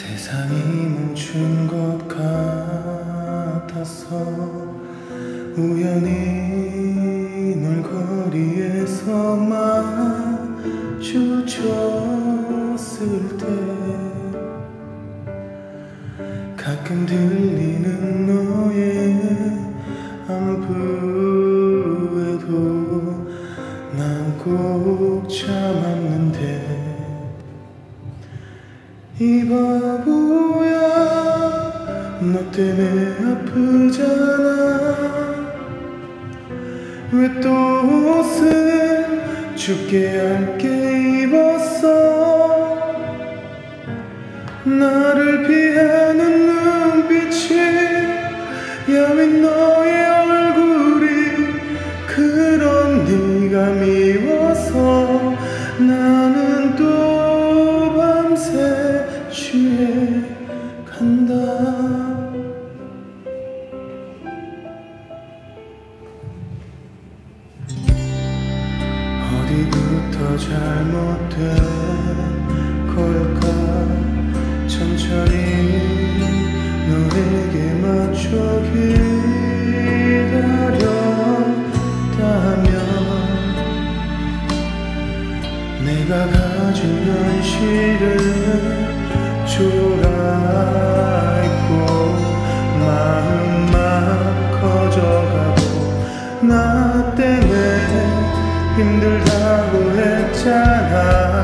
세상이 멈춘 것 같아서 우연히 널 거리에서 마주쳤을 때 가끔 들리는 너의 안부에도 난 꼭 참았는데 이 바보야 너 때문에 아프잖아. 왜 또 옷을 죽게 얇게 입었어. 나를 피하는 눈빛이 야윈 너의 얼굴이 그런 네가 미워서 나는 또 밤새 취해 간다. 어디부터 잘못된 걸까. 천천히 너에게 맞춰 기다렸다면 내가 가진 현실은 초라했고 마음만 커져가고 나 때문에 힘들다고 했잖아.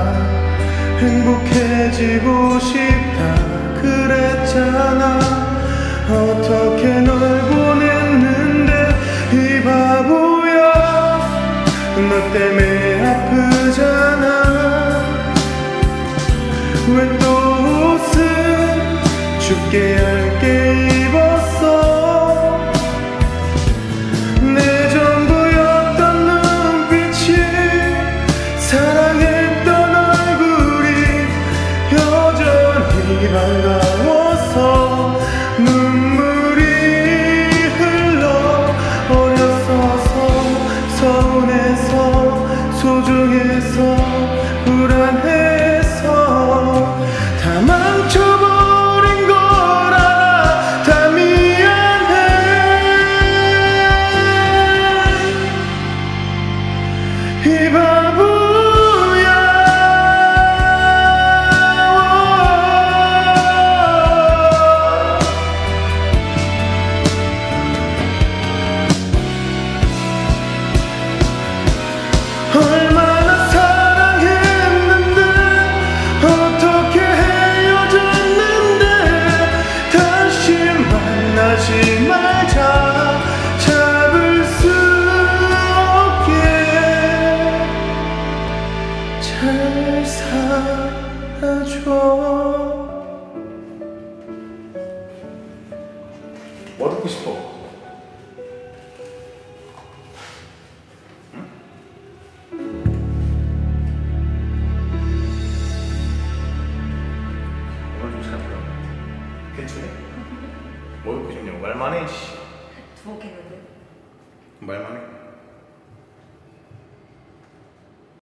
행복해지고 싶다 그랬잖아. 어떻게 널 보냈는데 이 바보야 너 때문에 아프잖아. 왜 또 옷을 춥게 얇게 입었어. 내 전부였던 눈빛이 사랑했던 얼굴이 여전히 반가워서 눈물이 흘러 어렸어서 서운해서 소중해서 불안해서 다 망쳐버린 걸 알아. 다 미안해. 이 바보야. 얼마나 사랑했는데 어떻게 헤어졌는데 다시 만나지 말자. 잡을 수 없게 잘 살아줘. 뭐 듣고 싶어? 괜찮네? 뭐 듣고 싶냐고. 말만 해. 두목했는데 말만 해.